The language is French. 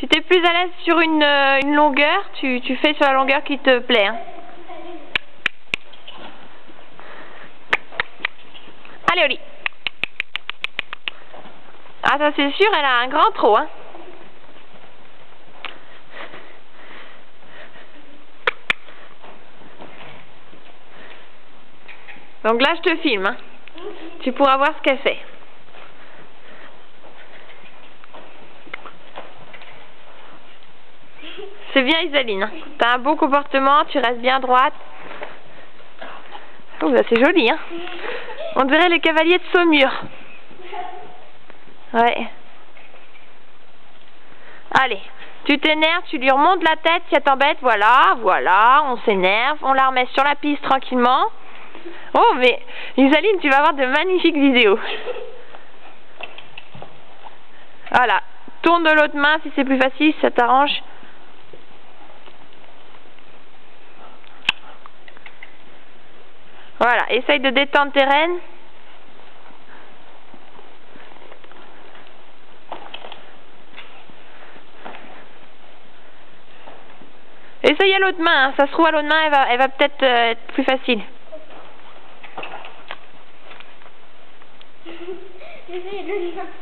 Si tu es plus à l'aise sur une longueur, tu fais sur la longueur qui te plaît. Hein. Allez, Oli. Ah, ça c'est sûr, elle a un grand trot. Hein. Donc là, je te filme. Hein. Tu pourras voir ce qu'elle fait. C'est bien, Isaline. Hein. Tu as un beau comportement, tu restes bien droite. Oh, bah, c'est joli. Hein. On dirait les cavaliers de Saumur. Ouais. Allez, tu t'énerves, tu lui remontes la tête si elle t'embête. Voilà, voilà, on s'énerve, on la remet sur la piste tranquillement. Oh, mais Isaline, tu vas avoir de magnifiques vidéos. Voilà, tourne de l'autre main si c'est plus facile, si ça t'arrange. Voilà, essaye de détendre tes rênes. Essaye à l'autre main, hein. Ça se trouve à l'autre main, elle va peut-être être plus facile. J'essaye de